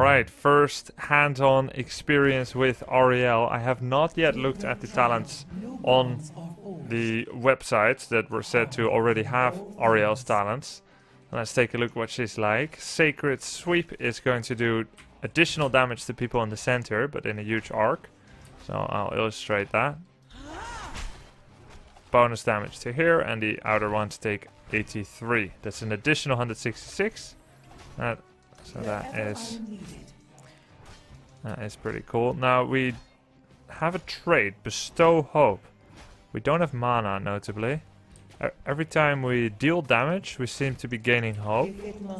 Alright, first hands-on experience with Auriel. I have not yet looked at the talents on the websites that were said to already have Auriel's talents. Let's take a look what she's like. Sacred Sweep is going to do additional damage to people in the center, but in a huge arc. So I'll illustrate that. Bonus damage to here, and the outer ones take 83. That's an additional 166. So that is pretty cool. Now we have a trait, Bestow Hope. We don't have mana, notably. Every time we deal damage, we seem to be gaining hope.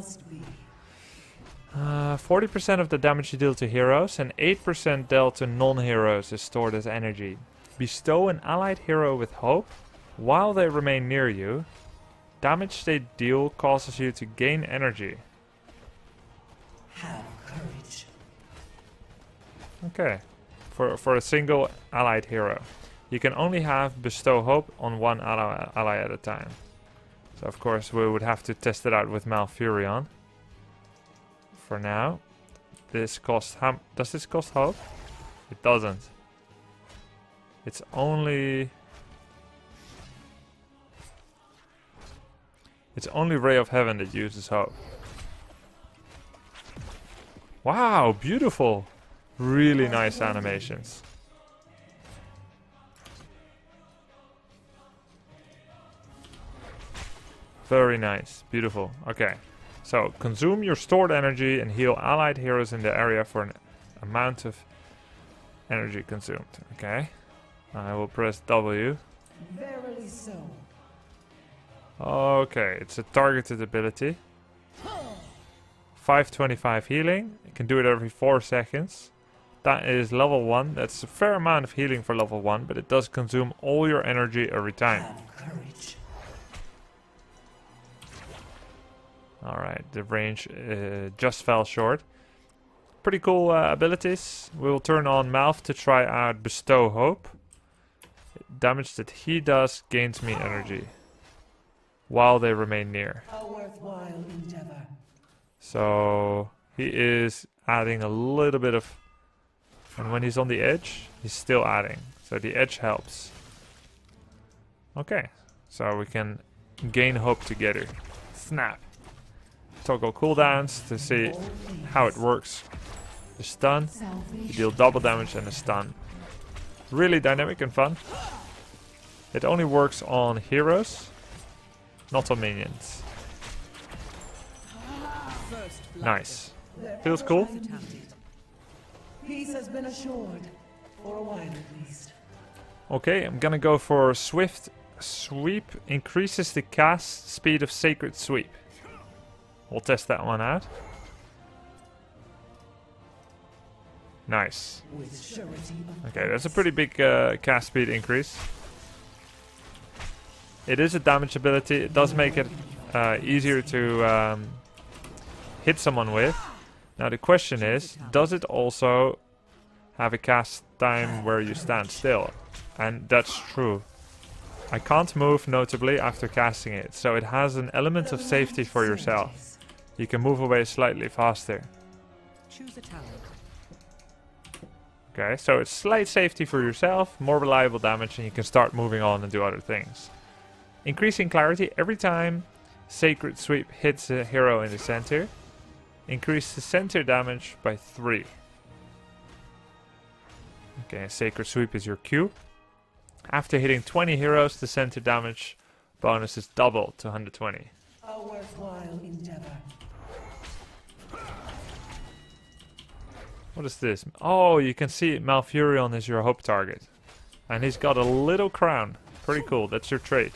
40% of the damage you deal to heroes and 8% dealt to non-heroes is stored as energy. Bestow an allied hero with hope while they remain near you. Damage they deal causes you to gain energy. Have courage. Okay, for a single allied hero. You can only have Bestow Hope on one ally at a time. So of course we would have to test it out with Malfurion. For now, this costs does this cost hope? It doesn't. It's only Ray of Heaven that uses hope. Wow, beautiful. Really nice animations. Very nice. Beautiful. Okay. So, consume your stored energy and heal allied heroes in the area for an amount of energy consumed. Okay. I will press W. Verily so. Okay, it's a targeted ability. 525 healing. You can do it every 4 seconds. That is level 1. That's a fair amount of healing for level 1, but it does consume all your energy every time. Have courage. Alright, the range just fell short. Pretty cool abilities. We'll turn on Malf to try out Bestow Hope. Damage that he does gains me energy while they remain near. A worthwhile endeavor. So he is adding a little bit of, and when he's on the edge, he's still adding. So the edge helps. Okay, so we can gain hope together. Snap. Toggle cooldowns to see how it works. The stun, you deal double damage and a stun. Really dynamic and fun. It only works on heroes, not on minions. Nice. Feels cool. Peace has been assured, for a while at least. Okay, I'm gonna go for Swift Sweep. Increases the cast speed of Sacred Sweep. We'll test that one out. Nice. Okay, that's a pretty big cast speed increase. It is a damage ability. It does make it easier to hit someone with. Now the question is, does it also have a cast time where you stand still? And that's true. I can't move notably after casting it, so it has an element of safety for yourself. You can move away slightly faster. Choose a talent. Okay, so it's slight safety for yourself, more reliable damage, and you can start moving on and do other things. Increasing clarity every time Sacred Sweep hits a hero in the center. Increase the center damage by 3. Okay, Sacred Sweep is your Q. After hitting 20 heroes, the center damage bonus is doubled to 120. A worthwhile endeavor. What is this? Oh, you can see Malfurion is your hope target. And he's got a little crown. Pretty cool, that's your trait.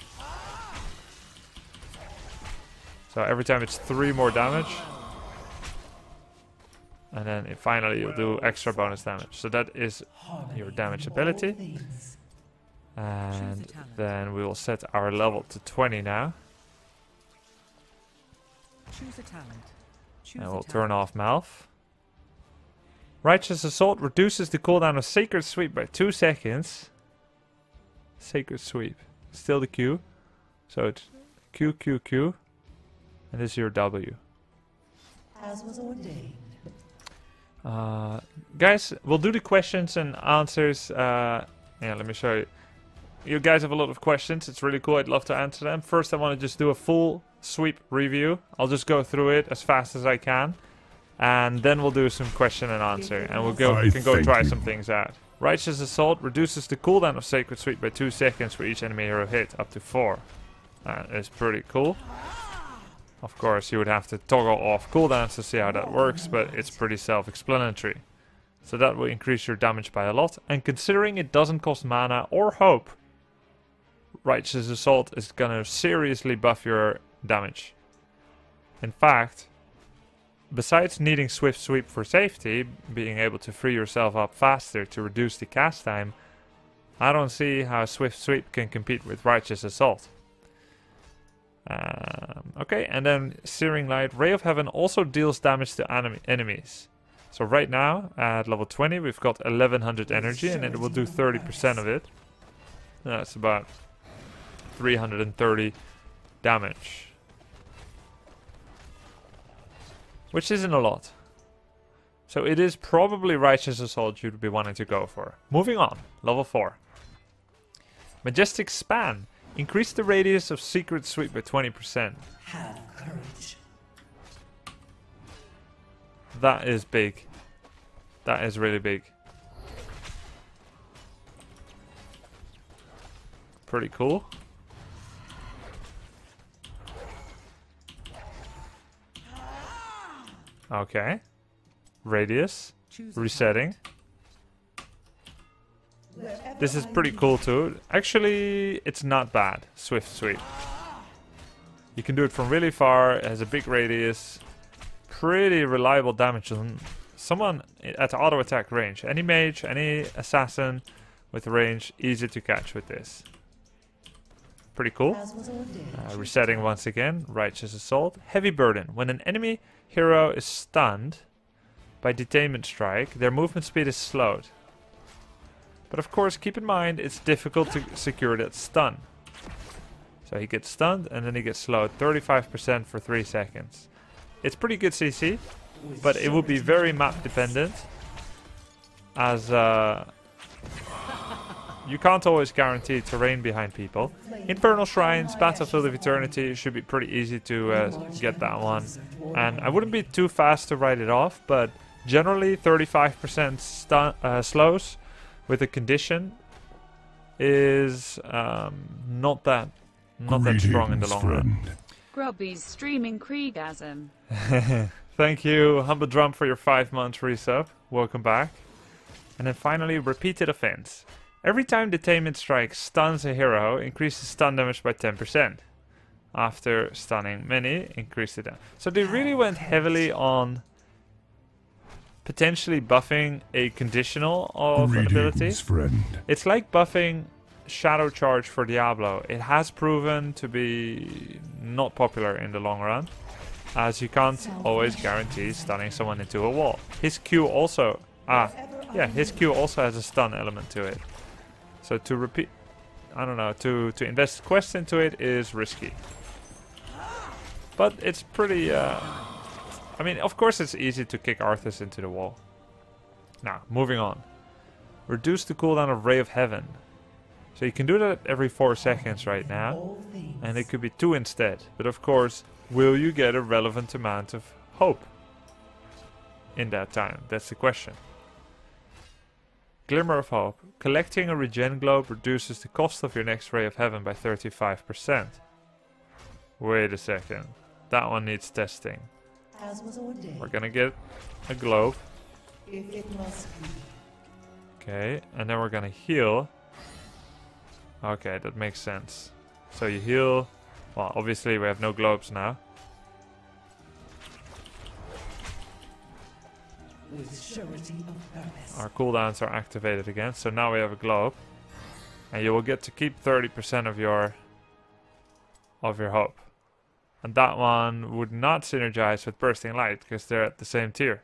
So every time it's 3 more damage. And then finally you'll do extra bonus damage. So that is your damage ability. And then we will set our level to 20 now. Choose a talent. And we'll turn off Malf. Righteous Assault reduces the cooldown of Sacred Sweep by 2 seconds. Sacred Sweep. Still the Q. So it's Q, Q, Q. And this is your W. As was ordained. Guys, we'll do the questions and answers. Yeah, let me show you. You guys have a lot of questions. It's really cool. I'd love to answer them. First, I want to just do a full sweep review. I'll just go through it as fast as I can. And then we'll do some question and answer. And we can go try some things out. Righteous Assault reduces the cooldown of Sacred Sweep by 2 seconds for each enemy hero hit, up to 4. That is pretty cool. Of course, you would have to toggle off cooldowns to see how that works, but it's pretty self-explanatory. So that will increase your damage by a lot. And considering it doesn't cost mana or hope, Righteous Assault is gonna seriously buff your damage. In fact, besides needing Swift Sweep for safety, being able to free yourself up faster to reduce the cast time, I don't see how Swift Sweep can compete with Righteous Assault. Okay, and then Searing Light. Ray of Heaven also deals damage to enemies. So right now, at level 20, we've got 1100 energy, and it will do 30% of it. That's about 330 damage. Which isn't a lot. So it is probably Righteous Assault you'd be wanting to go for. Moving on, level 4. Majestic Span. Increase the radius of Secret Sweep by 20%. Have courage. That is big. That is really big. Pretty cool. Okay. Radius. Resetting. This is pretty cool too. Actually, it's not bad. Swift Sweep. You can do it from really far. It has a big radius. Pretty reliable damage on someone at auto attack range. Any mage, any assassin with range, easy to catch with this. Pretty cool. Resetting once again. Righteous Assault. Heavy Burden. When an enemy hero is stunned by Detainment Strike, their movement speed is slowed. But of course, keep in mind, it's difficult to secure that stun. So he gets stunned and then he gets slowed 35% for 3 seconds. It's pretty good CC, but it will be very map dependent, as you can't always guarantee terrain behind people. Infernal Shrines, Battlefield of Eternity should be pretty easy to get that one. And I wouldn't be too fast to write it off, but generally 35% slows with a condition is not that strong in the long run. Grubby's streaming Kriegasm. Thank you, Humble Drum, for your 5 months resub. Welcome back. And then finally, Repeated Offense. Every time Detainment Strike stuns a hero, increases stun damage by 10%. After stunning many, increase it down. So they really went heavily on potentially buffing a conditional of an ability. Friend. It's like buffing Shadow Charge for Diablo. It has proven to be not popular in the long run, as you can't always guarantee stunning someone into a wall. His Q also his Q also has a stun element to it. So to repeat, I don't know, to invest quest into it is risky. But it's pretty I mean, of course it's easy to kick Arthas into the wall. Now, moving on. Reduce the cooldown of Ray of Heaven. So you can do that every 4 seconds right now. And it could be 2 instead. But of course, will you get a relevant amount of hope in that time? That's the question. Glimmer of Hope. Collecting a regen globe reduces the cost of your next Ray of Heaven by 35%. Wait a second. That one needs testing. As was ordained. We're gonna get a globe. If it must be. Okay, and then we're gonna heal. Okay, that makes sense. So you heal. Well, obviously we have no globes now. With surety of purpose. Our cooldowns are activated again, so now we have a globe. And you will get to keep 30% of your hope. And that one would not synergize with Bursting Light, because they're at the same tier.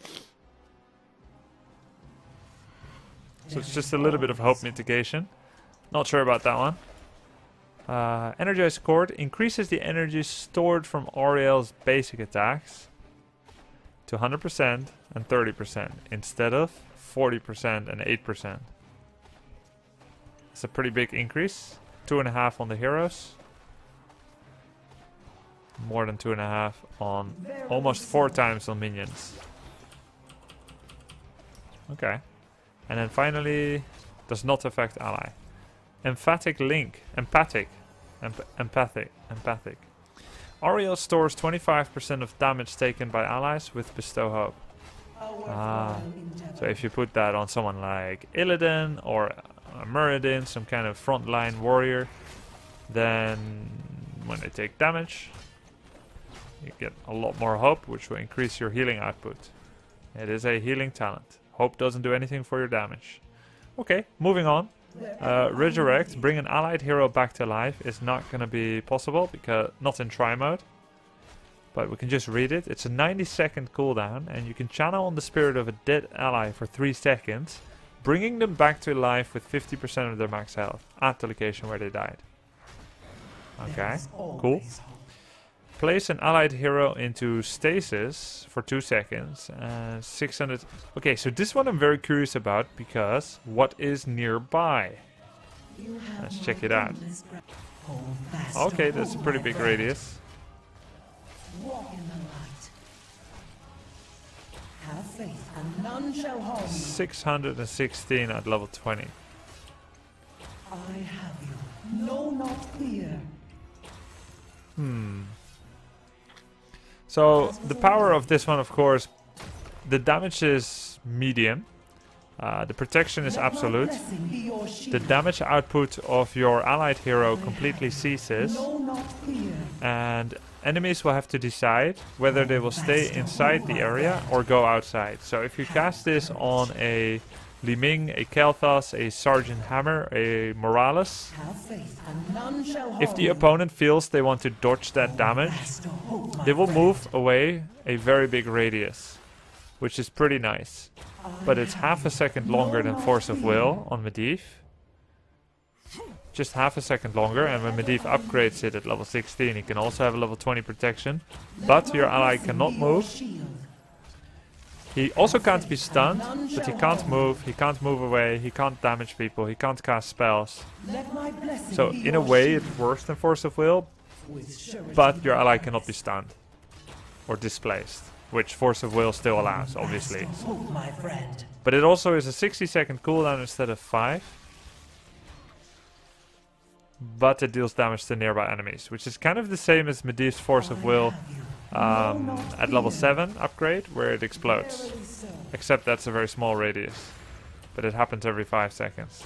So it's just a little bit of hope mitigation. Not sure about that one. Energized Cord increases the energy stored from Auriel's basic attacks. to 100% and 30% instead of 40% and 8%. It's a pretty big increase. 2.5 on the heroes. More than 2.5 on almost 4 times on minions. Okay. And then finally, does not affect ally. Emphatic link. Empathic. Empathic. Auriel stores 25% of damage taken by allies with Bestow Hope. So if you put that on someone like Illidan or Muradin, some kind of frontline warrior, then when they take damage, you get a lot more hope, which will increase your healing output. It is a healing talent. Hope doesn't do anything for your damage. Okay, moving on. Resurrect, bring an allied hero back to life is not going to be possible, because not in try mode. But we can just read it. It's a 90-second cooldown, and you can channel on the spirit of a dead ally for 3 seconds, bringing them back to life with 50% of their max health at the location where they died. Okay, cool. Place an allied hero into stasis for 2 seconds and 600. Okay, so this one I'm very curious about, because what is nearby? Let's check it out. Okay, that's a pretty big radius. Walk in the light. Have faith, and none shall harm you. 616 at level 20. I have you. No, not fear. So the power of this one, of course, the damage is medium. The protection is absolute. The damage output of your allied hero completely ceases. And enemies will have to decide whether they will stay inside the area or go outside. So if you cast this on a Li Ming, a Kel'Thas, a Sergeant Hammer, a Morales, if the opponent feels they want to dodge that damage, they will move away a very big radius, which is pretty nice. But it's half a second longer than Force of Will on Medivh. Just half a second longer, and when Medivh upgrades it at level 16, he can also have a level 20 protection. But your ally cannot move. He also can't be stunned, but he can't move away, he can't damage people, he can't cast spells. So in a way it's worse than Force of Will, but your ally cannot be stunned or displaced, which Force of Will still allows, obviously. But it also is a 60-second cooldown instead of 5. But it deals damage to nearby enemies, which is kind of the same as Medivh's Force of Will at level 7 upgrade, where it explodes. Except that's a very small radius. But it happens every 5 seconds.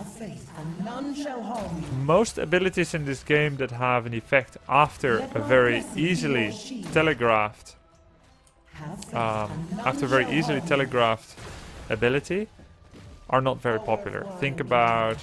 Most abilities in this game that have an effect after a very easily telegraphed ability are not very popular. Think about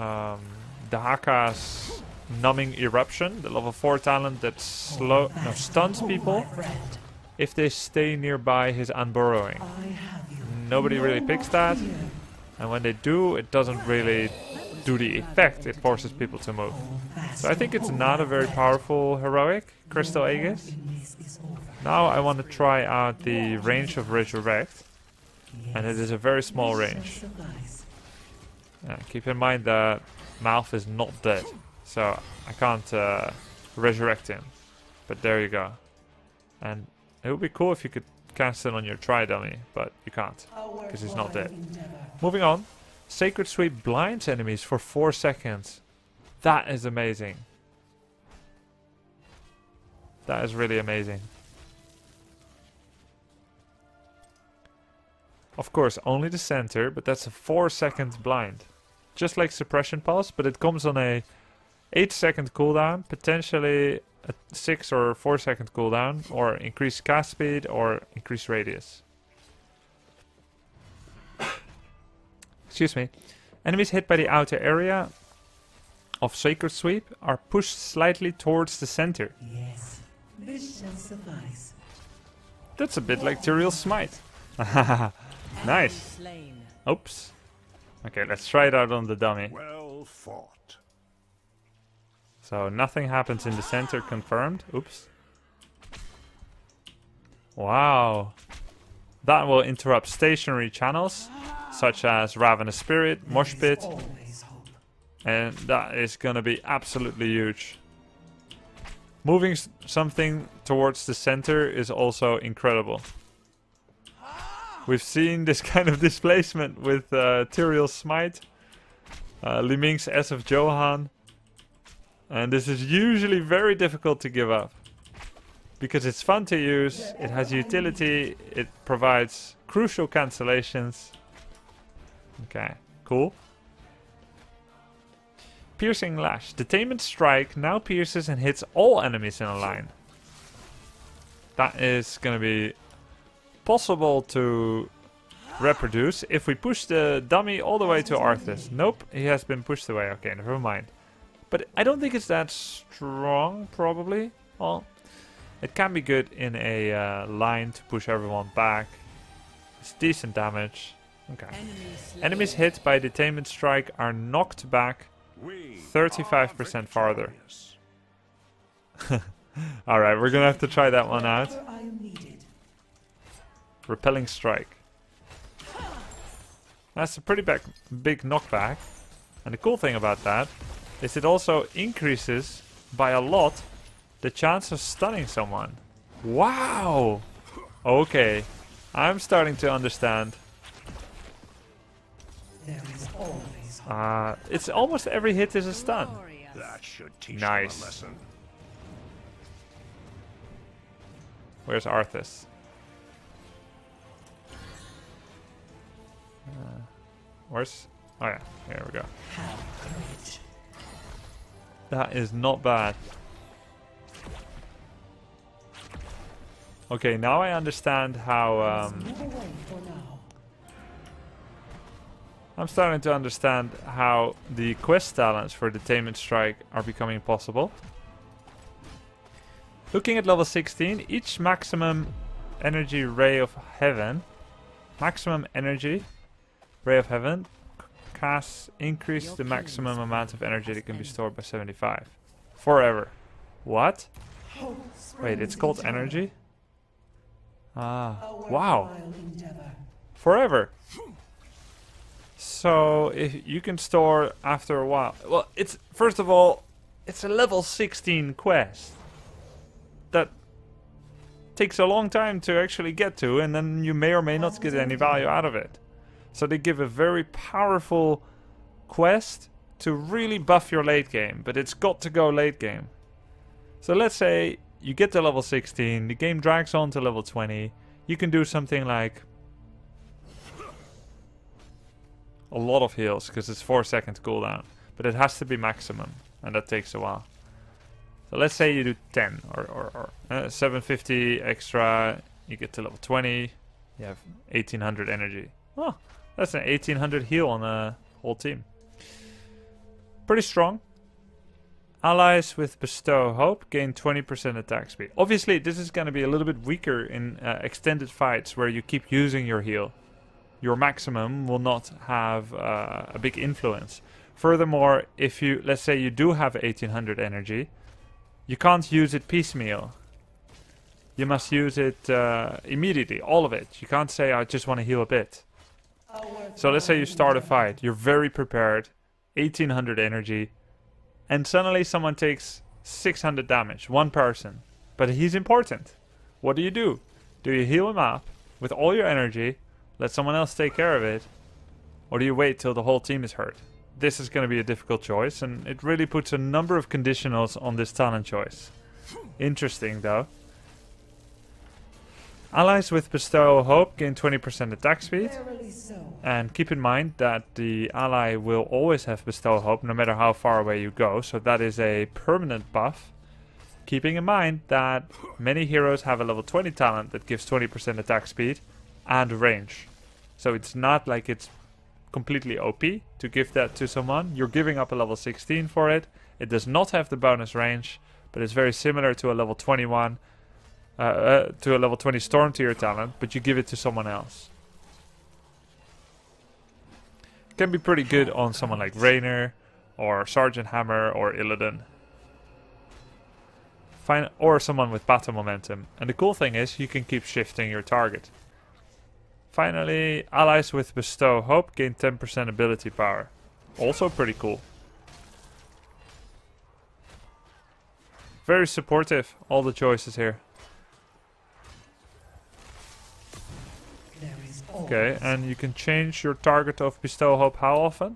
Dahaka's Numbing Eruption, the level 4 talent that stuns people if they stay nearby his unburrowing. Nobody really picks that, and when they do, it doesn't really do the effect, it forces people to move. So I think it's not a very powerful heroic, Crystal Aegis. Now I want to try out the range of Resurrect, and it is a very small range. Keep in mind that Malf is not dead, so I can't resurrect him. But there you go. And it would be cool if you could cast it on your Tri-Dummy, but you can't, because he's not dead. Moving on. Sacred Sweep blinds enemies for 4 seconds. That is amazing. That is really amazing. Of course, only the center, but that's a 4-second blind. Just like Suppression Pulse, but it comes on a 8-second cooldown, potentially a 6 or 4-second cooldown, or increased cast speed, or increased radius. Excuse me. Enemies hit by the outer area of Sacred Sweep are pushed slightly towards the center. Yes, this shall suffice. That's a bit like Tyrael's Smite. Nice. Oops. Okay, let's try it out on the dummy. Well fought. So nothing happens in the center, confirmed. Oops. Wow. That will interrupt stationary channels, such as Ravenous Spirit, Mosh Pit, Always hope. and that is gonna be absolutely huge. Moving something towards the center is also incredible. We've seen this kind of displacement with Tyrael's Smite, Li Ming's S of Johan, and this is usually very difficult to give up. Because it's fun to use, it has utility, it provides crucial cancellations. Okay, cool. Piercing Lash. Detainment Strike now pierces and hits all enemies in a line. That is going to be possible to reproduce if we push the dummy all the way to Arthas. Nope, he has been pushed away. Okay, never mind. But I don't think it's that strong, probably. Well, it can be good in a line to push everyone back. It's decent damage. Okay. Enemies hit by Detainment Strike are knocked back 35% farther. Alright, we're gonna have to try that one out. I am needed. Repelling Strike. That's a pretty big knockback. And the cool thing about that is it also increases by a lot the chance of stunning someone. Wow! Okay, I'm starting to understand. There is always hope. It's almost every hit is a stun. That should teach Nice. them a lesson. Where's Arthas? Where's... Oh yeah, here we go. Have courage. That is not bad. Okay, now I understand how... Move away for now. I'm starting to understand how the quest talents for Detainment Strike are becoming possible. Looking at level 16, each maximum energy ray of heaven, maximum energy ray of heaven casts increase the maximum amount of energy that can be stored by 75. Forever. What? Hope Wait, springs it's called eternal. energy? A Wow. worthwhile endeavor. Forever. So if you can store after a while. Well, it's first of all, it's a level 16 quest that takes a long time to actually get to, and then you may or may not get any value out of it. So they give a very powerful quest to really buff your late game, but it's got to go late game. So let's say you get to level 16, the game drags on to level 20, you can do something like a lot of heals, because it's 4 seconds cooldown, but it has to be maximum, and that takes a while. So let's say you do 10 or 750 extra, you get to level 20, you have 1800 energy. Oh, that's an 1800 heal on a whole team. Pretty strong. Allies with Bestow Hope gain 20% attack speed. Obviously, this is going to be a little bit weaker in extended fights where you keep using your heal. Your maximum will not have a big influence. Furthermore, if you, let's say you do have 1800 energy, you can't use it piecemeal. You must use it immediately, all of it. You can't say, I just want to heal a bit. So let's say you start a fight, you're very prepared, 1800 energy, and suddenly someone takes 600 damage, one person. But he's important. What do? Do you heal him up with all your energy, let someone else take care of it, or do you wait till the whole team is hurt? This is going to be a difficult choice, and it really puts a number of conditionals on this talent choice. Interesting though. Allies with Bestow Hope gain 20% attack speed. Verily so. And keep in mind that the ally will always have Bestow Hope no matter how far away you go, so that is a permanent buff. Keeping in mind that many heroes have a level 20 talent that gives 20% attack speed and range. So it's not like it's completely OP to give that to someone. You're giving up a level 16 for it. It does not have the bonus range, but it's very similar to a level 21 to a level 20 Storm tier talent, but you give it to someone else. Can be pretty good on someone like Raynor, or Sergeant Hammer, or Illidan. Or someone with battle momentum. And the cool thing is, you can keep shifting your target. Finally, allies with Bestow Hope gain 10% ability power. Also pretty cool. Very supportive, all the choices here. There is Okay, always and you can change your target of Bestow Hope how often?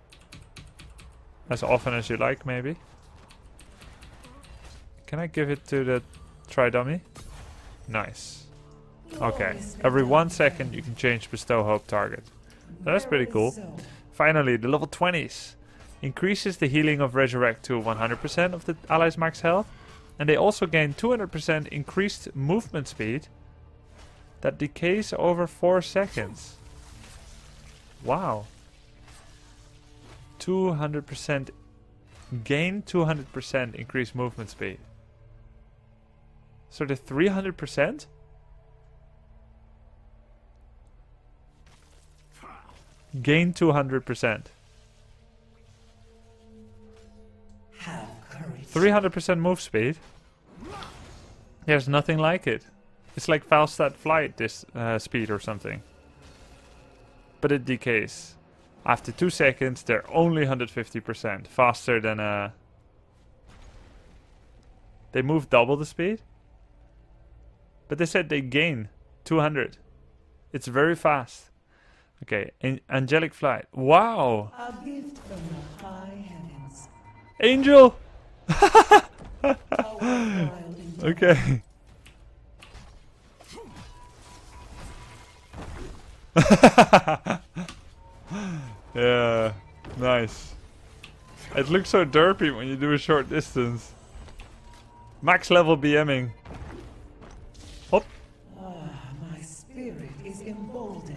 As often as you like, maybe. Can I give it to the try dummy? Nice. Okay, every 1 second you can change Bestow Hope target. That's pretty cool. so. Finally, the level 20s. Increases the healing of Resurrect to 100% of the allies' max health. And they also gain 200% increased movement speed that decays over 4 seconds. Wow. 200% gain 200% increased movement speed. So the 300%? Gain 200%. Have courage. 300% move speed? There's nothing like it. It's like Falstad flight this speed or something. But it decays. After 2 seconds, they're only 150%. Faster than They move double the speed? But they said they gain 200. It's very fast. Okay, angelic flight. Wow! A gift from the high heavens. Angel! A worthwhile endeavor. Okay. Yeah, nice. It looks so derpy when you do a short distance. Max level BMing. Hop. My spirit is emboldened.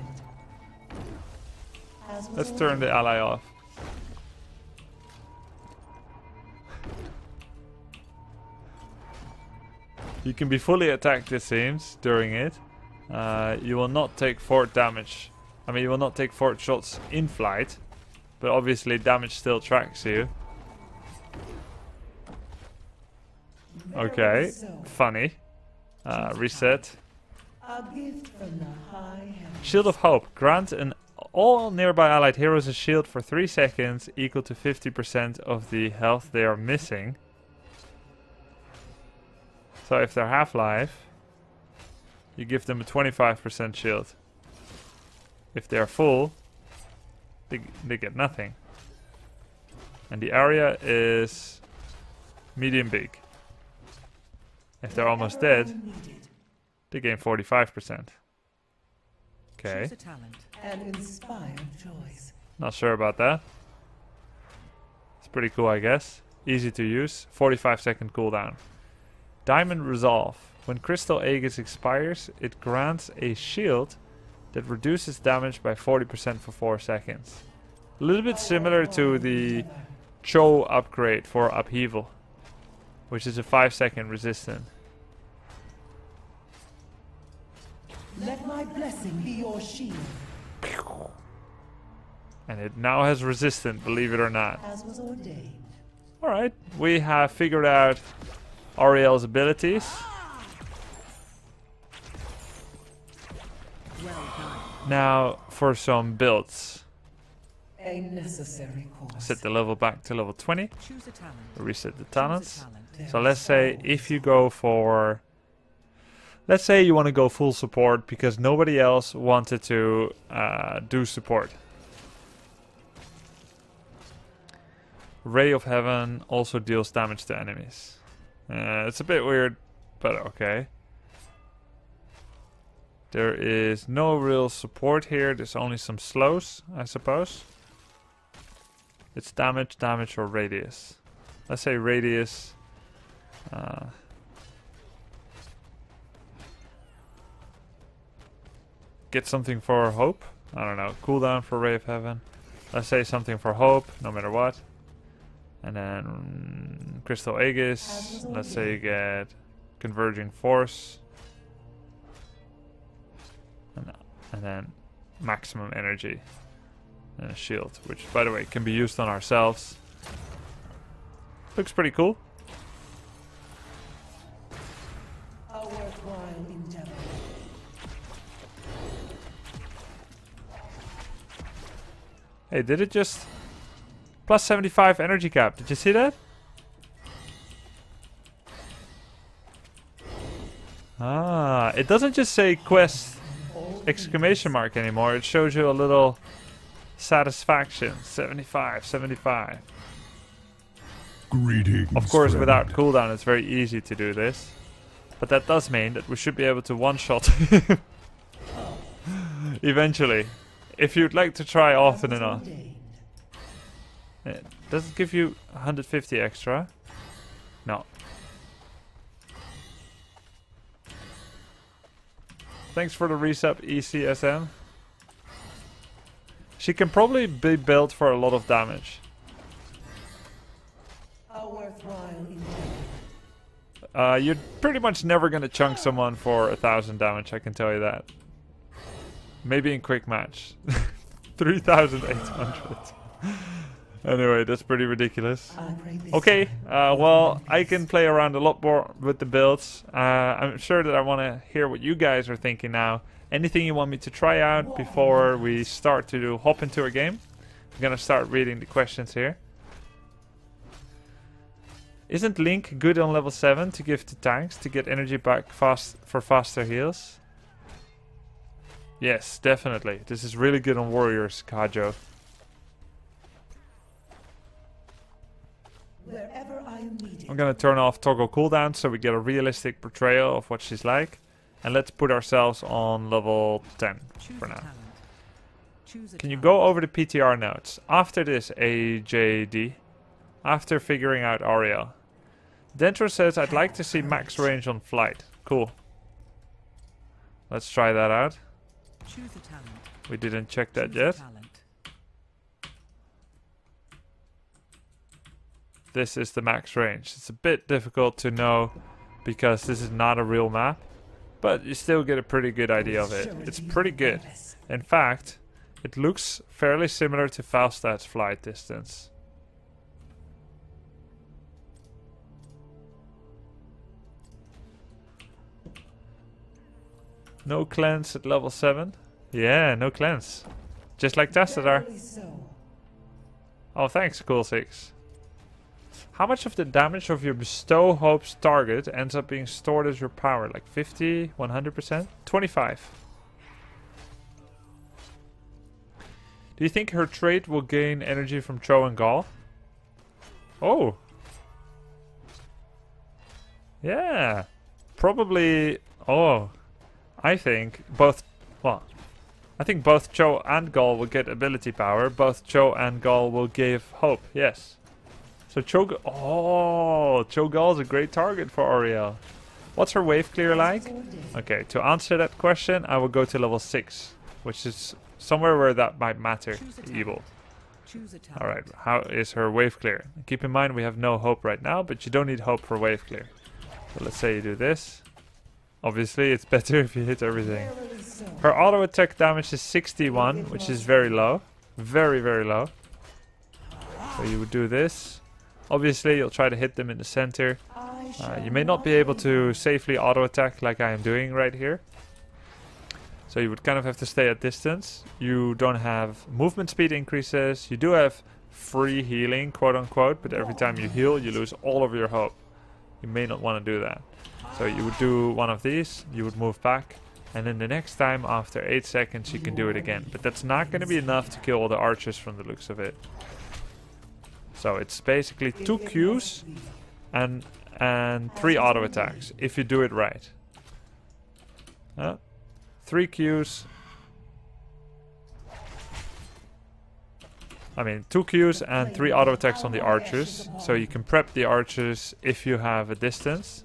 As was Let's turn the ally off. You can be fully attacked, it seems, during it. You will not take fort damage. I mean, you will not take fort shots in flight. But obviously damage still tracks you. Okay, so. funny. Reset. A gift from the high heavens. Shield of Hope. Grant all nearby allied heroes a shield for 3 seconds equal to 50% of the health they are missing. So if they're half-life, you give them a 25% shield. If they're full, they get nothing. And the area is medium big. If they're almost dead, Needed. they gain 45%. Okay, Choose a talent. An inspired choice. not sure about that. It's pretty cool, I guess. Easy to use. 45-second cooldown. Diamond Resolve. When Crystal Aegis expires, it grants a shield that reduces damage by 40% for 4 seconds. A little bit similar to the Cho upgrade for Upheaval, which is a 5-second resistant. Let my blessing be your shield, And it now has resistant, believe it or not. as was ordained. Alright, we have figured out Auriel's abilities. Well done. Now for some builds. A necessary course. Set the level back to level 20. Choose a talent. Reset the Choose a talents. talent. So let's say if you go for... Let's say you want to go full support because nobody else wanted to do support. Ray of Heaven also deals damage to enemies. It's a bit weird, but okay. There is no real support here. There's only some slows, I suppose. It's damage, damage, or radius. Let's say radius. Get something for hope. I don't know. Cooldown for Ray of Heaven. Let's say something for hope, no matter what. And then Crystal Aegis. Let's say you get Converging Force. And then maximum energy. And a shield, which by the way can be used on ourselves. Looks pretty cool. A worthwhile endeavor. Hey, did it just... Plus 75 energy cap. Did you see that? Ah, it doesn't just say quest exclamation mark anymore. It shows you a little satisfaction. 75, 75. Greetings, Of course, friend. without cooldown, it's very easy to do this. But that does mean that we should be able to one-shot him eventually. If you'd like to try often enough. Does it give you 150 extra? No. Thanks for the resub, ECSM. She can probably be built for a lot of damage. A worthwhile endeavor. You're pretty much never gonna chunk someone for 1000 damage, I can tell you that. Maybe in quick match. 3800. Anyway, that's pretty ridiculous. I pray this Okay, well, I can play around a lot more with the builds. I'm sure that I want to hear what you guys are thinking now. Anything you want me to try out before we start to hop into a game? I'm gonna start reading the questions here. Isn't Link good on level 7 to give to tanks to get energy back fast for faster heals? Yes, definitely. This is really good on warriors, Kajo. wherever I am needed. I'm gonna turn off toggle cooldown so we get a realistic portrayal of what she's like. And let's put ourselves on level 10 for now. Can you go over the PTR notes? After this, AJD. After figuring out Auriel. Dentro says, I'd like to see max range on flight. Cool. Let's try that out. Choose a talent. We didn't check that Choose a yet. talent. This is the max range. It's a bit difficult to know because this is not a real map. But you still get a pretty good idea of it. It's pretty good. In fact, it looks fairly similar to Falstad's flight distance. No cleanse at level 7. Yeah, no cleanse. Just like Testadar. Verily so. Oh, thanks, Cool6. How much of the damage of your Bestow Hope's target ends up being stored as your power? Like 50, 100%? 25. Do you think her trait will gain energy from Cho and Gall? Oh. Yeah. Probably... Oh. I think both... Well, I think both Cho and Gall will get ability power. Both Cho and Gall will give hope. Yes. So Cho Gall is a great target for Auriel. What's her wave clear like? Okay, to answer that question, I will go to level 6, which is somewhere where that might matter. Evil. Choose a talent. Alright, how is her wave clear? Keep in mind we have no hope right now, but you don't need hope for wave clear. So let's say you do this. Obviously, it's better if you hit everything. Verily so. Her auto attack damage is 61, which is very low. Very, very low. So you would do this. Obviously, you'll try to hit them in the center. I shall You may not be able to safely auto attack like I am doing right here. So you would kind of have to stay at distance. You don't have movement speed increases. You do have free healing, quote unquote, but every time you heal, you lose all of your hope. You may not want to do that. So you would do one of these, you would move back, and then the next time after 8 seconds you can do it again. But that's not going to be enough to kill all the archers from the looks of it. So it's basically 2 Qs and 3 auto attacks if you do it right. 3 Qs. I mean 2 Qs and 3 auto attacks on the archers. So you can prep the archers if you have a distance.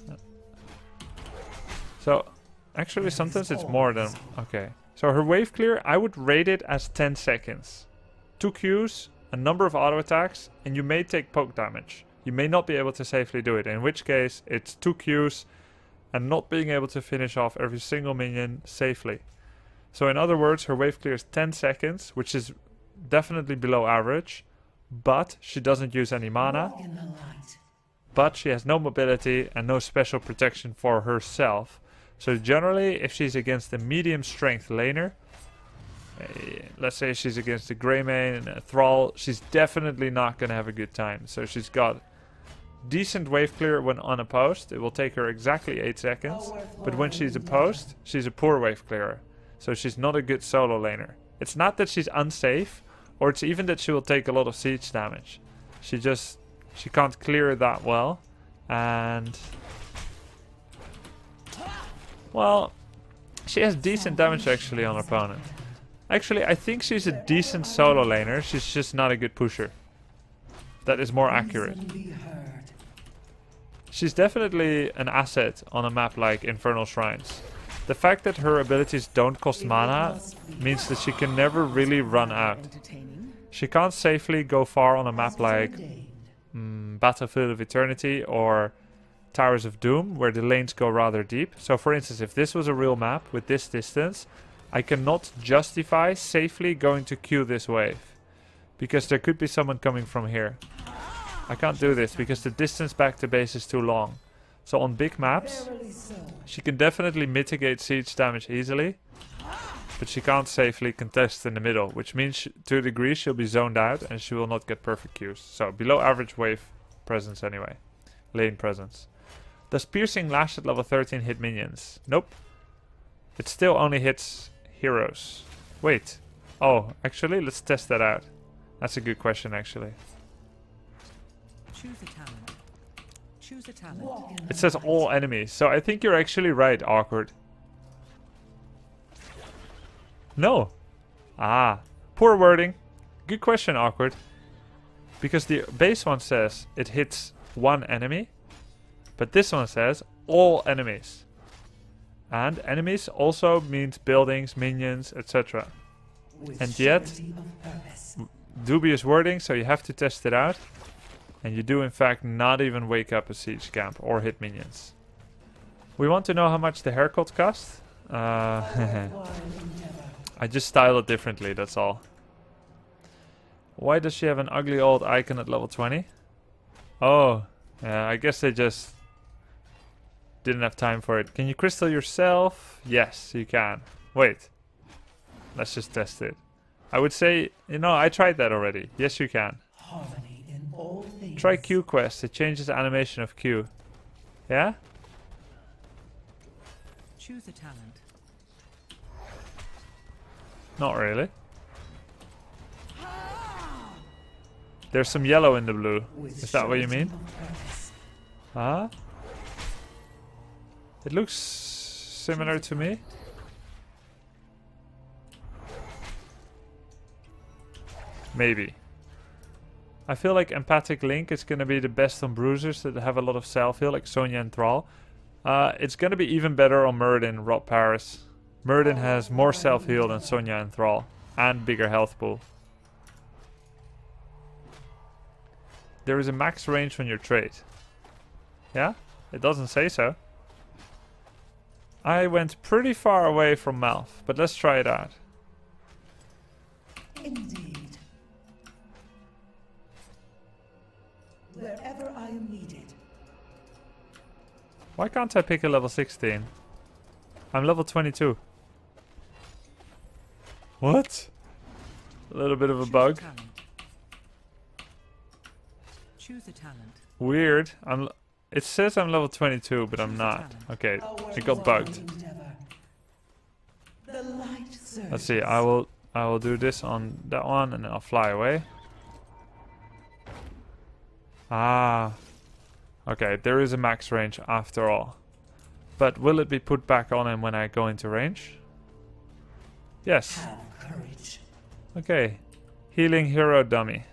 So actually sometimes it's more than... Okay. So her wave clear, I would rate it as 10 seconds. 2 Qs, a number of auto attacks, and you may take poke damage. You may not be able to safely do it, in which case it's 2 Qs and not being able to finish off every single minion safely. So in other words, her wave clear is 10 seconds, which is definitely below average, but she doesn't use any mana, walk in the light. but she has no mobility and no special protection for herself. So generally, if she's against a medium strength laner, let's say she's against a Greymane and a Thrall, she's definitely not going to have a good time. So she's got decent wave clear when unopposed. It will take her exactly 8 seconds. But when she's opposed, she's a poor wave clearer. So she's not a good solo laner. It's not that she's unsafe, or it's even that she will take a lot of siege damage. She can't clear it that well. And well, she has decent damage actually on her opponent. Actually, I think she's a decent solo laner. She's just not a good pusher. That is more accurate. She's definitely an asset on a map like Infernal Shrines. The fact that her abilities don't cost mana means that she can never really run out. She can't safely go far on a map like Battlefield of Eternity or Towers of Doom, where the lanes go rather deep. So for instance, if this was a real map with this distance, I cannot justify safely going to Q this wave, because there could be someone coming from here. I can't do this because the distance back to base is too long. So on big maps, she can definitely mitigate siege damage easily, but she can't safely contest in the middle, which means to a degree she'll be zoned out and she will not get perfect Qs. So below average wave presence anyway. Lane presence. Does Piercing Lash at level 13 hit minions? Nope. It still only hits heroes. Wait. Oh, actually, let's test that out. That's a good question, actually. Choose a talent. Choose a talent. It says all enemies, so I think you're actually right, Awkward. No. Ah. Poor wording. Good question, Awkward. Because the base one says it hits one enemy, but this one says all enemies. And enemies also means buildings, minions, etc. And yet, dubious wording, so you have to test it out. And you do in fact not even wake up a siege camp or hit minions. We want to know how much the haircut cost. I just style it differently, that's all. Why does she have an ugly old icon at level 20? Oh, yeah, I guess they just didn't have time for it. Can you crystal yourself? Yes, you can. Wait. Let's just test it. I would say, you know, I tried that already. Yes, you can. Try Q quest. It changes the animation of Q. Yeah? Choose a talent. Not really. There's some yellow in the blue. Is that what you mean? Huh? It looks similar to me. Maybe. I feel like Empathic Link is going to be the best on bruisers that have a lot of self-heal, like Sonya and Thrall. It's going to be even better on Muradin, Rob Paris. Muradin has more self-heal than Sonya and Thrall, and bigger health pool. There is a max range on your trait. Yeah? It doesn't say so. I went pretty far away from Malf, but let's try it out. Indeed. Wherever I am needed. Why can't I pick a level 16? I'm level 22. What? A little bit of a bug. Choose a talent. Weird. It says I'm level 22, but I'm not. Okay, it got bugged. Let's see. I will do this on that one, and then I'll fly away. Ah. Okay, there is a max range after all. But will it be put back on him when I go into range? Yes. Have courage. Okay. Healing hero dummy.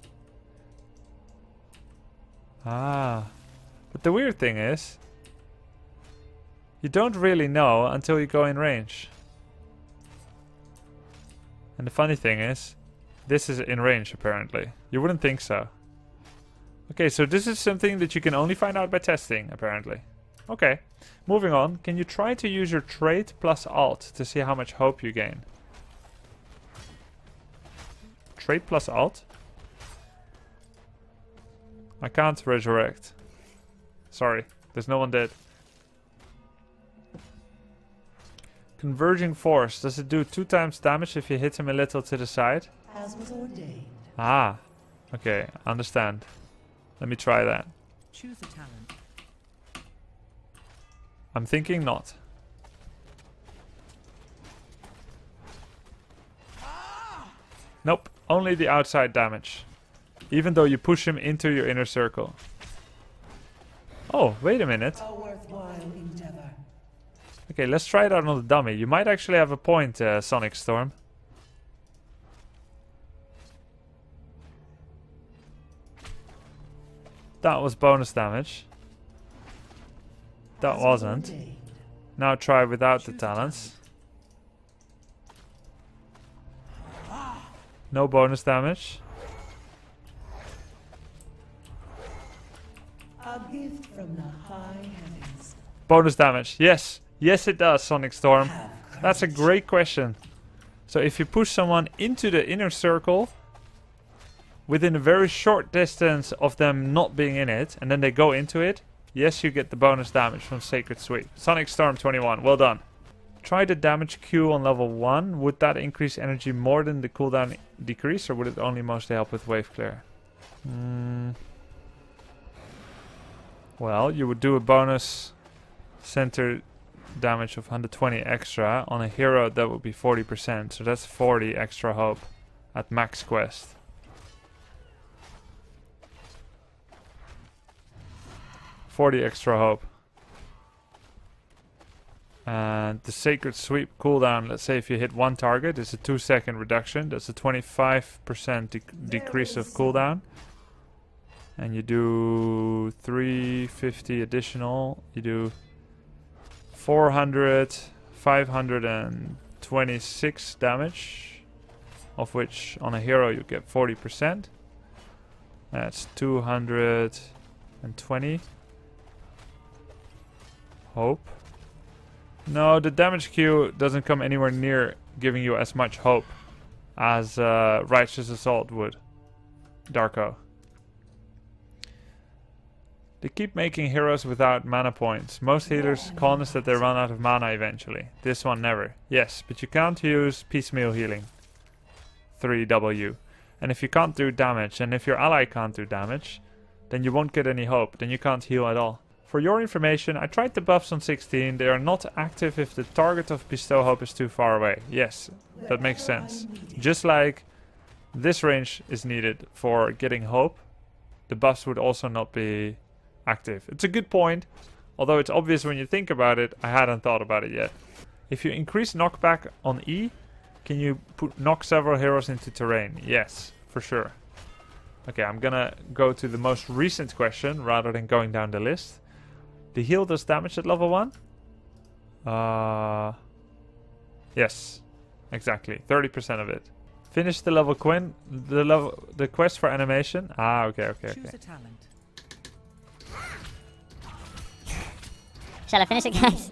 Ah. But the weird thing is, you don't really know until you go in range. And the funny thing is, this is in range apparently. You wouldn't think so. Okay, so this is something that you can only find out by testing, apparently. Okay, moving on. Can you try to use your trait plus alt to see how much hope you gain? Trait plus alt? I can't resurrect. Sorry, there's no one dead. Converging force. Does it do 2 times damage if you hit him a little to the side? As was ordained. Ah. Okay, understand. Let me try that. Choose a talent. I'm thinking not. Nope, only the outside damage. Even though you push him into your inner circle. Oh, wait a minute. A worthwhile endeavor. Okay, let's try it out on the dummy. You might actually have a point, Sonic Storm. That was bonus damage. That wasn't. Now try without the talents. No bonus damage. A gift from the high heavens. Bonus damage. Yes. Yes, it does, Sonic Storm. That's a great question. So if you push someone into the inner circle within a very short distance of them not being in it, and then they go into it, yes, you get the bonus damage from Sacred Sweep. Sonic Storm 21. Well done. Try the damage Q on level 1. Would that increase energy more than the cooldown decrease, or would it only mostly help with wave clear? Well, you would do a bonus center damage of 120 extra. On a hero, that would be 40%. So that's 40 extra hope at max quest. $40 extra hope. And the Sacred Sweep cooldown, let's say if you hit one target, it's a 2-second reduction. That's a 25% decrease of cooldown. And you do 350 additional. You do 400, 526 damage. Of which on a hero you get 40%. That's 220 hope. No, the damage queue doesn't come anywhere near giving you as much hope as Righteous Assault would. Darko. They keep making heroes without mana points. Most healers con that they run out of mana eventually. This one never. Yes, but you can't use piecemeal healing. 3W. And if you can't do damage, and if your ally can't do damage, then you won't get any hope. Then you can't heal at all. For your information, I tried the buffs on 16. They are not active if the target of Bestow Hope is too far away. Yes, that makes sense. Just like this range is needed for getting hope, the buffs would also not be active. It's a good point, although it's obvious when you think about it. I hadn't thought about it yet. If you increase knockback on E, can you knock several heroes into terrain? Yes, for sure. Okay, I'm gonna go to the most recent question rather than going down the list. The heal does damage at level 1? Yes, exactly. 30% of it. Finish the level the quest for animation. Ah, okay. Choose a talent. Shall I finish it, guys?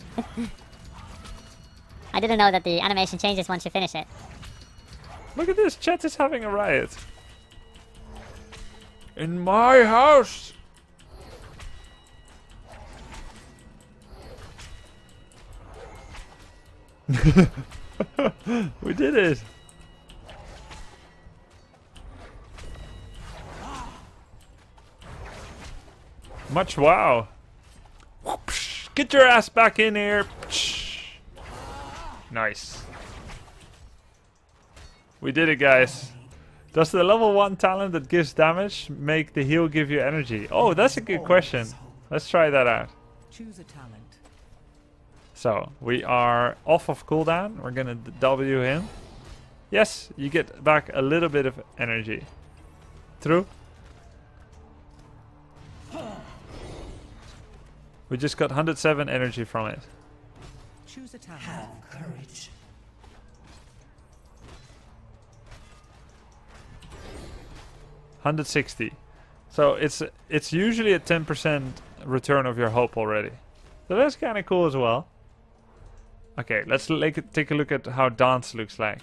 I didn't know that the animation changes once you finish it. Look at this, chat is having a riot. In my house! We did it! Much wow! Whoopsh, get your ass back in here! Psh. Nice. We did it, guys. Does the level 1 talent that gives damage make the heal give you energy? Oh, that's a good question. Let's try that out. Choose a talent. So, we are off of cooldown. We're gonna W him. Yes, you get back a little bit of energy. True. We just got 107 energy from it. Choose a talent. Have courage. $160. So it's usually a 10% return of your hope already. So that's kind of cool as well. Okay, let's take a look at how Dance looks like.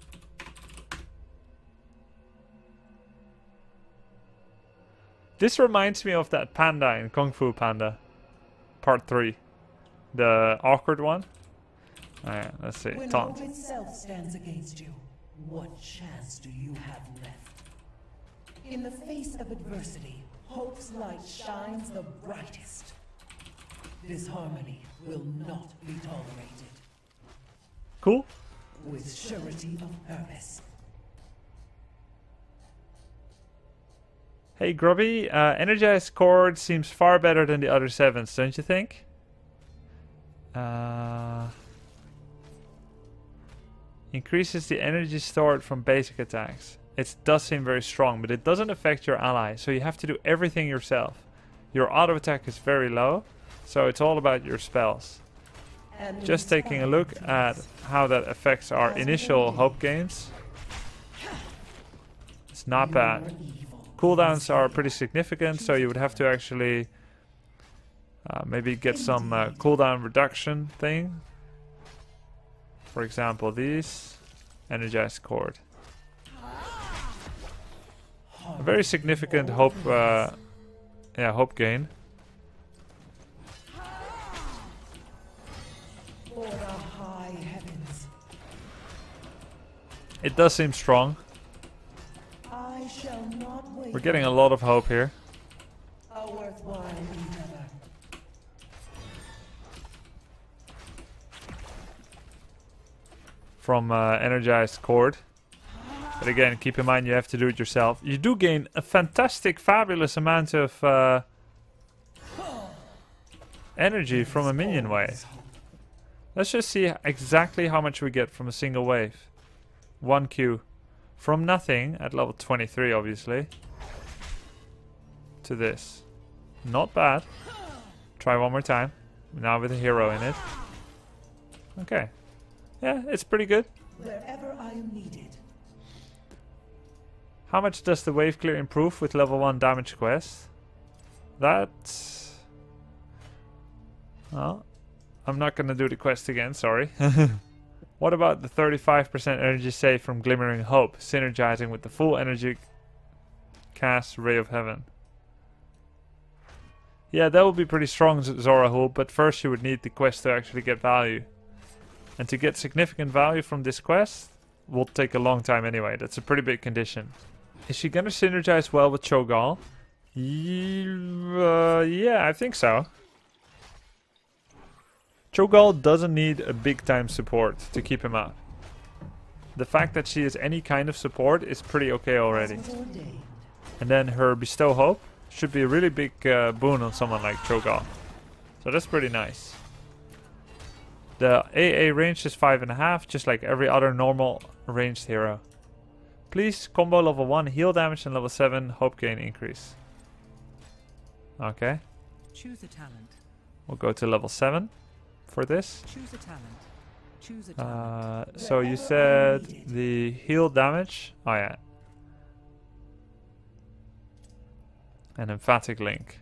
This reminds me of that panda in Kung Fu Panda Part 3. The awkward one. Alright, let's see. When Taunt. hope itself stands against you, what chance do you have left? In the face of adversity, hope's light shines the brightest. Disharmony will not be tolerated. Cool. With surety of purpose. Hey Grubby, Energized Cord seems far better than the other 7s, don't you think? Increases the energy stored from basic attacks. It does seem very strong, but it doesn't affect your ally, so you have to do everything yourself. Your auto attack is very low, so it's all about your spells. Just taking a look at how that affects our initial hope gains. It's not bad. Cooldowns are pretty significant, so you would have to actually maybe get some cooldown reduction thing. For example, these. Energized Cord. A very significant hope, hope gain. For the high heavens, It does seem strong. I shall not wait. We're getting a lot of hope here. A worthwhile endeavor. From Energized Cord. But again, keep in mind you have to do it yourself. You do gain a fantastic, fabulous amount of energy from a minion wave. Let's just see exactly how much we get from a single wave. 1Q. From nothing, at level 23 obviously, to this. Not bad. Try one more time. Now with a hero in it. Okay. Yeah, it's pretty good. Wherever I am needed. How much does the wave clear improve with level 1 damage quest? That's... Well, I'm not gonna do the quest again, sorry. What about the 35% energy save from Glimmering Hope, synergizing with the full energy cast Ray of Heaven? Yeah, that would be pretty strong, Zorahul, but first you would need the quest to actually get value. And to get significant value from this quest will take a long time anyway. That's a pretty big condition. Is she gonna synergize well with Cho'Gall? Yeah, I think so. Cho'Gall doesn't need a big time support to keep him up. The fact that she is any kind of support is pretty okay already. And then her Bestow Hope should be a really big boon on someone like Cho'Gall. So that's pretty nice. The AA range is 5.5, just like every other normal ranged hero. Please combo level 1 heal damage and level 7 hope gain increase. Okay. Choose a talent. We'll go to level 7 for this. Choose a talent. Choose a talent. So you said the heal damage. Oh yeah. An emphatic link.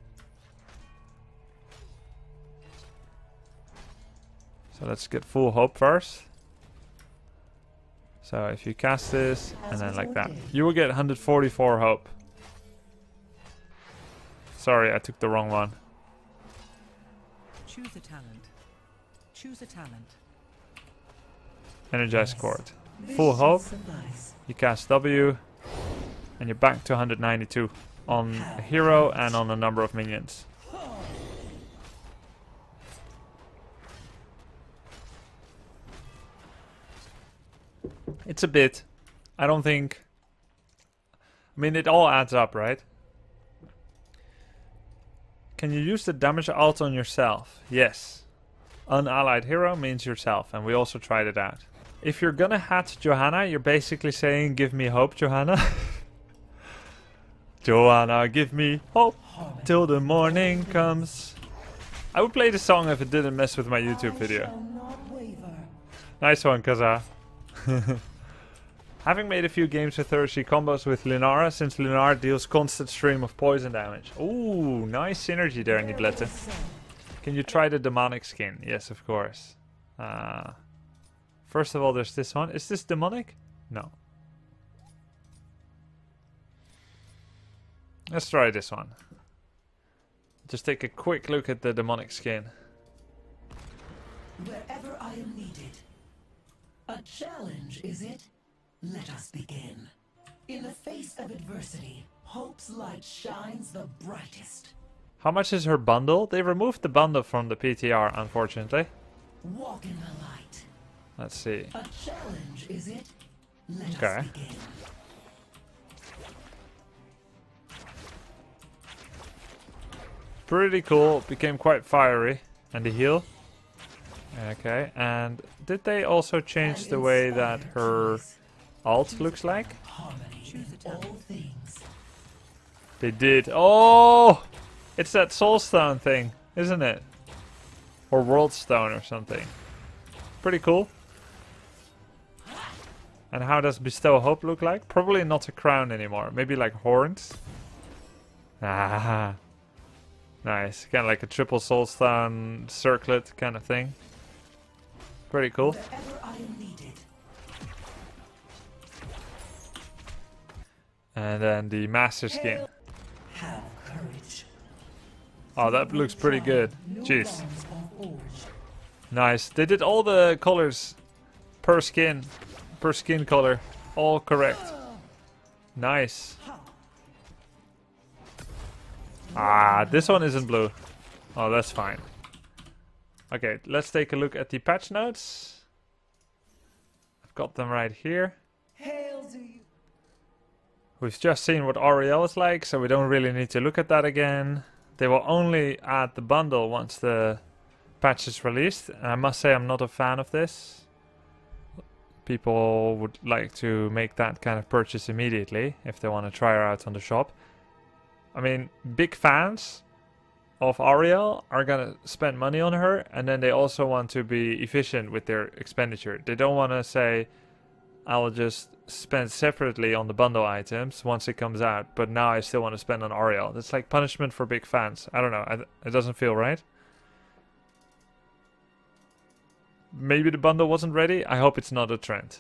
So let's get full hope first. So if you cast this and then like that, you will get 144 hope. Sorry, I took the wrong one. Choose a talent. Choose a talent. Energized Cord. Full hope. You cast W and you're back to 192 on a hero and on a number of minions. It's a bit. I don't think... I mean, it all adds up, right? Can you use the damage alt on yourself? Yes. Unallied hero means yourself, and we also tried it out. If you're gonna hat Johanna, you're basically saying, give me hope, Johanna. Johanna, give me hope till the morning comes. I would play the song if it didn't mess with my YouTube video. Nice one, Kaza. Having made a few games with her, she combos with Lunara, since Lunara deals constant stream of poison damage. Ooh, nice synergy there, Niblette. Can you try the demonic skin? Yes, of course. First of all, there's this one. Is this demonic? No. Let's try this one. Just take a quick look at the demonic skin. Wherever I am needed. A challenge, is it? Let us begin. In the face of adversity, hope's light shines the brightest. How much is her bundle? They removed the bundle from the PTR, unfortunately. Walk in the light. Let's see. A challenge, is it? Let Okay. us begin. Pretty cool. Became quite fiery. And the heal. Okay. And did they also change the way that her alt looks like? Harmony in all things. They did. Oh! It's that soul stone thing, isn't it? Or world stone or something. Pretty cool. And how does Bestow Hope look like? Probably not a crown anymore. Maybe like horns. Ah. Nice. Kind of like a triple soul stone circlet kind of thing. Pretty cool. Wherever I am needed. And then the master skin. Have courage. Oh, that looks pretty good. No Jeez. bonds are forged. Nice. They did all the colors per skin color. All correct. Nice. Ah, this one isn't blue. Oh, that's fine. Okay, let's take a look at the patch notes. I've got them right here. Hail to you. We've just seen what Auriel is like, so we don't really need to look at that again. They will only add the bundle once the patch is released. And I must say I'm not a fan of this. People would like to make that kind of purchase immediately if they want to try her out on the shop. I mean, big fans of Auriel are gonna spend money on her, and then they also want to be efficient with their expenditure. They don't want to say, I'll just spend separately on the bundle items once it comes out, but now I still want to spend on Auriel. That's like punishment for big fans. I don't know. It doesn't feel right. Maybe the bundle wasn't ready. I hope it's not a trend.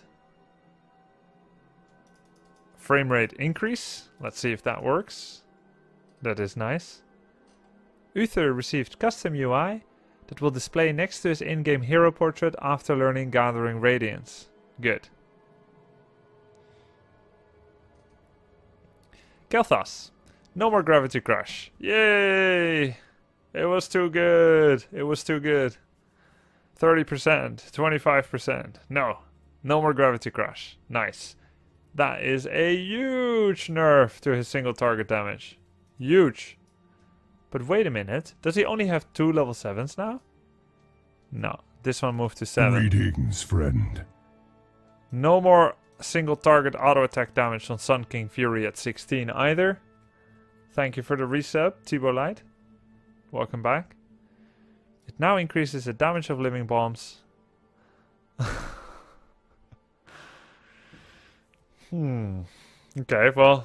Frame rate increase. Let's see if that works. That is nice. Uther received custom UI that will display next to his in-game hero portrait after learning Gathering Radiance. Good. Kel'Thas. No more Gravity Crush. Yay! It was too good. It was too good. 30%, 25%. No. No more Gravity Crush. Nice. That is a huge nerf to his single target damage. Huge. But wait a minute. Does he only have 2 level 7s now? No. This one moved to 7. Greetings, friend. No more single target auto attack damage on Sun King Fury at 16 either. Thank you for the resub, Tibo Light. Welcome back. It now increases the damage of living bombs. Okay, well.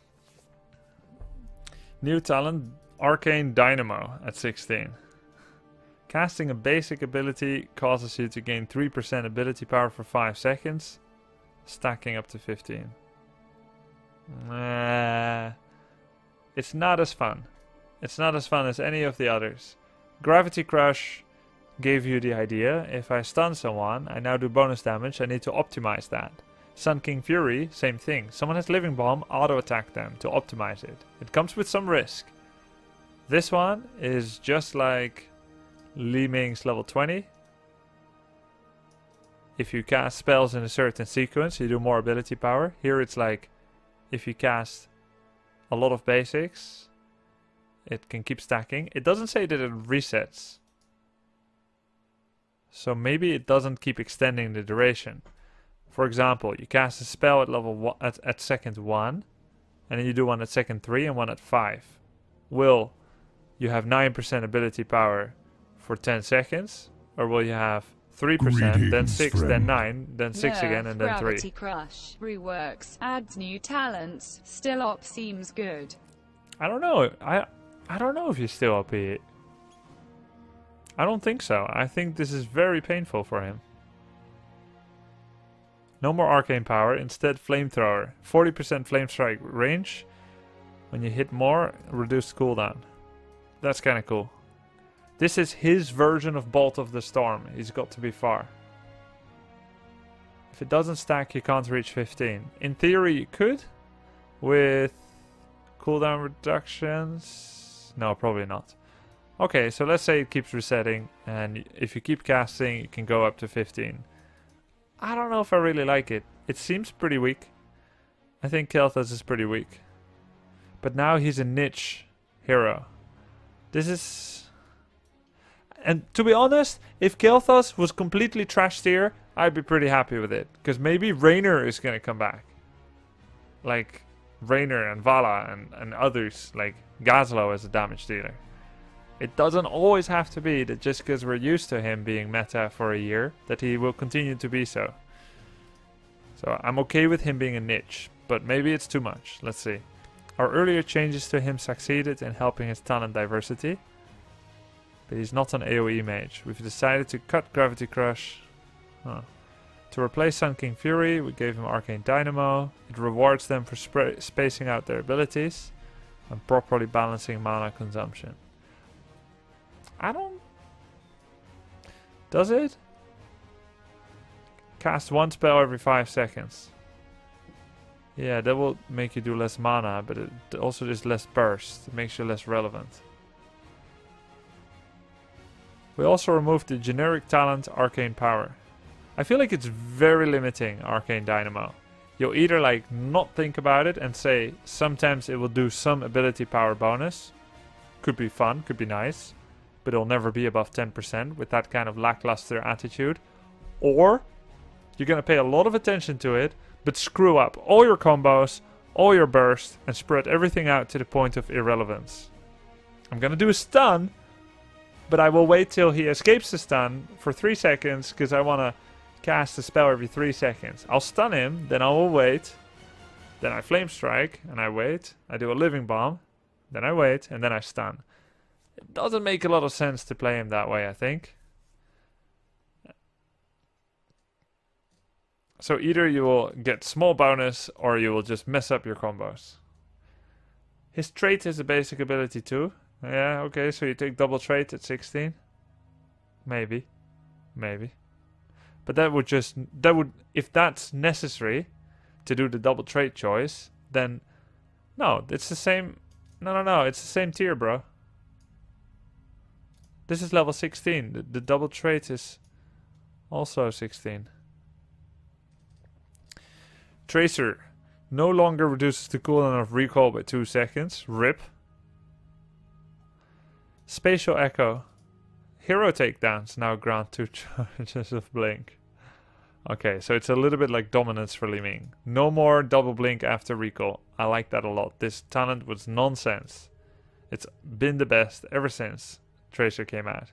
New talent, Arcane Dynamo at 16. Casting a basic ability causes you to gain 3% ability power for 5 seconds. Stacking up to 15. It's not as fun. It's not as fun as any of the others. Gravity Crush gave you the idea. If I stun someone, I now do bonus damage. I need to optimize that. Sun King Fury, same thing. Someone has Living Bomb, auto attack them to optimize it. It comes with some risk. This one is just like Li Ming's level 20. If you cast spells in a certain sequence, you do more ability power. Here it's like, if you cast a lot of basics, it can keep stacking. It doesn't say that it resets. So maybe it doesn't keep extending the duration. For example, you cast a spell at level one, at second 1, and then you do one at second 3 and one at 5. Will you have 9% ability power for 10 seconds? Or will you have 3%, then 6, then 9, then 6 again, and then 3? Gravity Crush reworks, adds new talents. Still op seems good. I don't know. I don't know if he's still OP. I don't think so. I think this is very painful for him. No more arcane power, instead flamethrower. 40% flame strike range. When you hit more, reduced cooldown. That's kind of cool. This is his version of Bolt of the Storm. He's got to be far. If it doesn't stack, you can't reach 15. In theory, you could. With cooldown reductions. No, probably not. Okay, so let's say it keeps resetting. And if you keep casting, you can go up to 15. I don't know if I really like it. It seems pretty weak. I think Kel'Thuz is pretty weak. But now he's a niche hero. This is... And to be honest, if Kel'Thuz was completely trash tier, I'd be pretty happy with it. Because maybe Raynor is going to come back. Like Raynor and Vala and others. Like Gazlo as a damage dealer. It doesn't always have to be that just because we're used to him being meta for a year, that he will continue to be so. So I'm okay with him being a niche. But maybe it's too much. Let's see. Our earlier changes to him succeeded in helping his talent diversity. But he's not an AoE mage. We've decided to cut Gravity Crush. To replace Sun King Fury, we gave him Arcane Dynamo. It rewards them for spacing out their abilities and properly balancing mana consumption. I don't... Does it? Cast one spell every 5 seconds. Yeah, that will make you do less mana, but it also is less burst. It makes you less relevant. We also removed the generic talent Arcane Power. I feel like it's very limiting, Arcane Dynamo. You'll either like not think about it and say sometimes it will do some ability power bonus. Could be fun, could be nice. But it'll never be above 10% with that kind of lackluster attitude. Or you're going to pay a lot of attention to it, but screw up all your combos, all your burst, and spread everything out to the point of irrelevance. I'm going to do a stun, but I will wait till he escapes the stun for 3 seconds because I want to cast a spell every 3 seconds. I'll stun him, then I will wait. Then I Flame Strike, and I wait. I do a Living Bomb, then I wait, and then I stun. It doesn't make a lot of sense to play him that way, I think. So either you will get small bonus, or you will just mess up your combos. His trait is a basic ability too. Yeah, okay, so you take double trait at 16? Maybe. Maybe. But that would if that's necessary to do the double trait choice, then no, it's the same. No, it's the same tier, bro. This is level 16. The double trait is also 16. Tracer no longer reduces the cooldown of recall by 2 seconds. RIP. Spatial Echo. Hero takedowns now grant 2 charges of blink. Okay, so it's a little bit like dominance for Li Ming. No more double blink after recall. I like that a lot. This talent was nonsense. It's been the best ever since Tracer came out.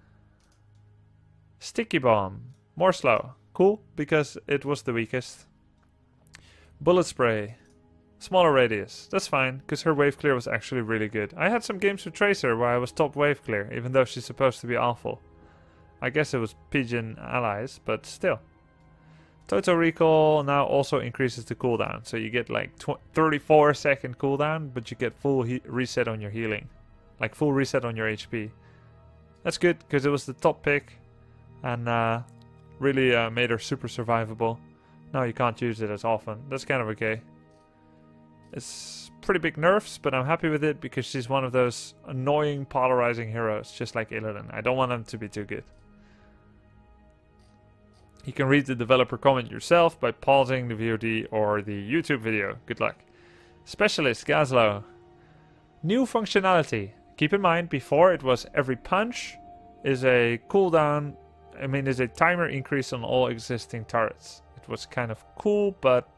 Sticky Bomb. More slow. Cool, because it was the weakest. Bullet Spray. Smaller radius. That's fine, because her wave clear was actually really good. I had some games with Tracer where I was top wave clear, even though she's supposed to be awful. I guess it was Pigeon allies, but still. Total Recall now also increases the cooldown. So you get like 34 second cooldown, but you get full reset on your healing. Like full reset on your HP. That's good, because it was the top pick. And really made her super survivable. Now you can't use it as often. That's kind of okay. It's pretty big nerfs, but I'm happy with it because she's one of those annoying polarizing heroes, just like Illidan. I don't want them to be too good. You can read the developer comment yourself by pausing the VOD or the YouTube video. Good luck. Specialist Gazlo. New functionality. Keep in mind, before it was every punch is a cooldown, is a timer increase on all existing turrets. It was kind of cool, but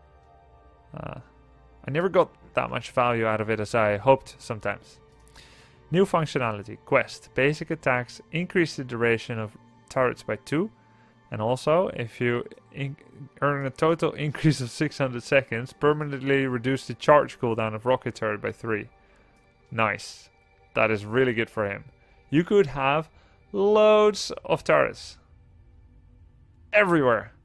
I never got that much value out of it as I hoped sometimes. New functionality. Quest. Basic attacks increase the duration of turrets by 2. And also, if you earn a total increase of 600 seconds, permanently reduce the charge cooldown of rocket turret by 3. Nice. That is really good for him. You could have loads of turrets. Everywhere.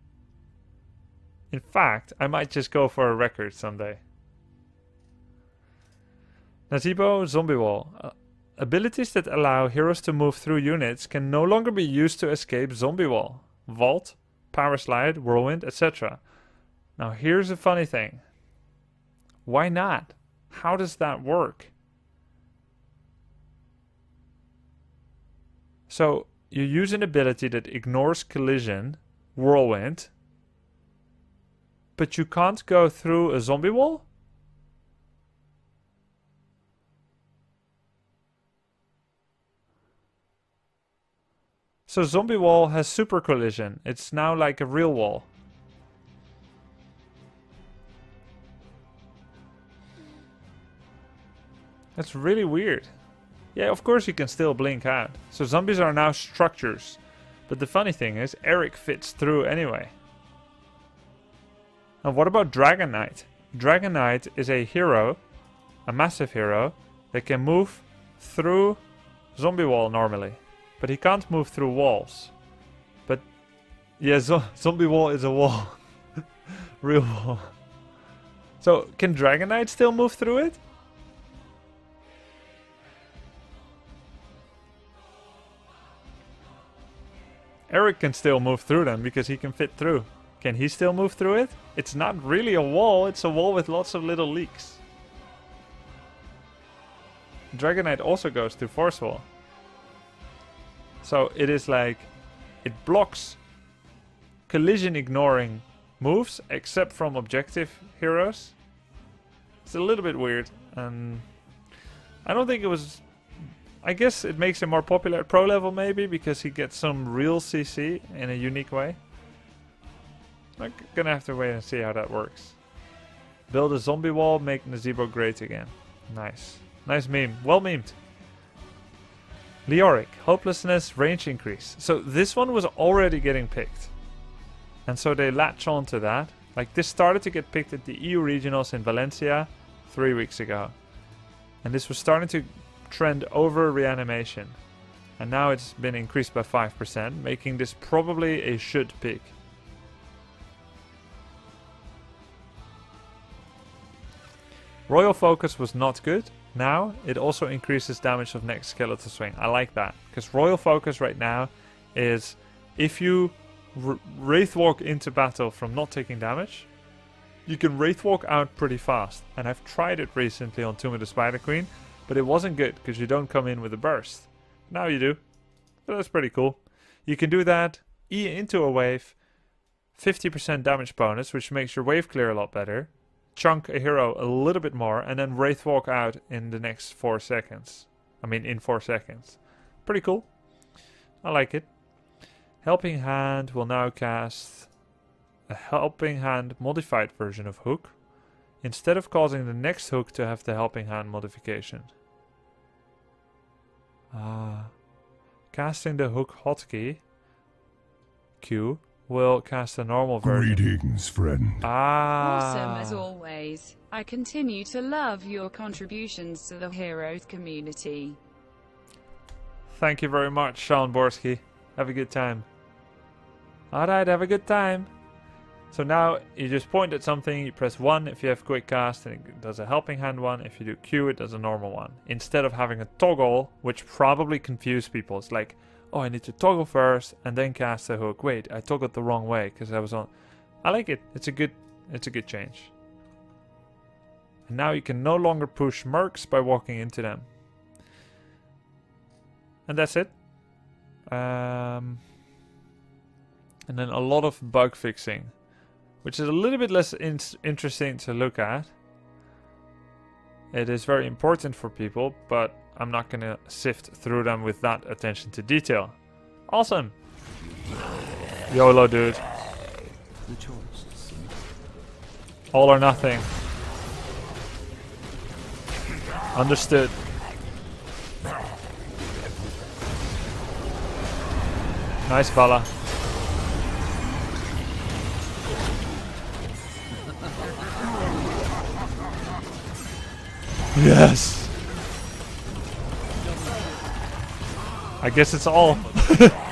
In fact, I might just go for a record someday. Nazeebo Zombie Wall. abilities that allow heroes to move through units can no longer be used to escape zombie wall, vault, power slide, whirlwind, etc. Now here's the funny thing. Why not? How does that work? So you use an ability that ignores collision, whirlwind, but you can't go through a zombie wall? So zombie wall has super collision. It's now like a real wall. That's really weird. Yeah, of course you can still blink out. So zombies are now structures. But the funny thing is, Eric fits through anyway. And what about Dragon Knight? Dragon Knight is a hero, a massive hero, that can move through zombie wall normally. But he can't move through walls. But yeah, zombie wall is a wall. Real wall. So can Dragon Knight still move through it? Eric can still move through them because he can fit through. Can he still move through it? It's not really a wall, it's a wall with lots of little leaks. Dragon Knight also goes through force wall. So it is like, it blocks collision ignoring moves except from objective heroes. It's a little bit weird, and I don't think it was, I guess it makes him more popular at pro level maybe because he gets some real CC in a unique way. I'm gonna have to wait and see how that works. Build a zombie wall, make Nazebo great again. Nice. Nice meme. Well memed. Leoric, hopelessness, range increase. So this one was already getting picked. And so they latch on to that. Like this started to get picked at the EU regionals in Valencia 3 weeks ago. And this was starting to trend over reanimation. And now it's been increased by 5%, making this probably a should pick. Royal Focus was not good. Now it also increases damage of next skeletal swing. I like that because Royal Focus right now is if you Wraith Walk into battle from not taking damage, you can Wraith Walk out pretty fast. And I've tried it recently on Tomb of the Spider Queen, but it wasn't good because you don't come in with a burst. Now you do. So that's pretty cool. You can do that, E into a wave, 50% damage bonus, which makes your wave clear a lot better. Chunk a hero a little bit more and then Wraith Walk out in the next 4 seconds. I mean in 4 seconds. Pretty cool. I like it. Helping Hand will now cast a Helping Hand modified version of Hook instead of causing the next hook to have the Helping Hand modification. Casting the Hook hotkey Q will cast a normal version. Greetings, friend. Awesome as always. I continue to love your contributions to the Heroes community. Thank you very much, Sean Borski. Have a good time. Alright, have a good time. So now you just point at something, you press 1 if you have quick cast, and it does a helping hand one. If you do Q, it does a normal one. Instead of having a toggle, which probably confused people. It's like, oh, I need to toggle first and then cast a hook. Wait, I toggled the wrong way because I was on. I like it. It's a good change. And now you can no longer push mercs by walking into them. And that's it. And then a lot of bug fixing, which is a little bit less interesting to look at. It is very important for people, but I'm not going to sift through them with that attention to detail. Awesome. YOLO, dude. All or nothing. Understood. Nice, Bala. Yes. I guess it's all.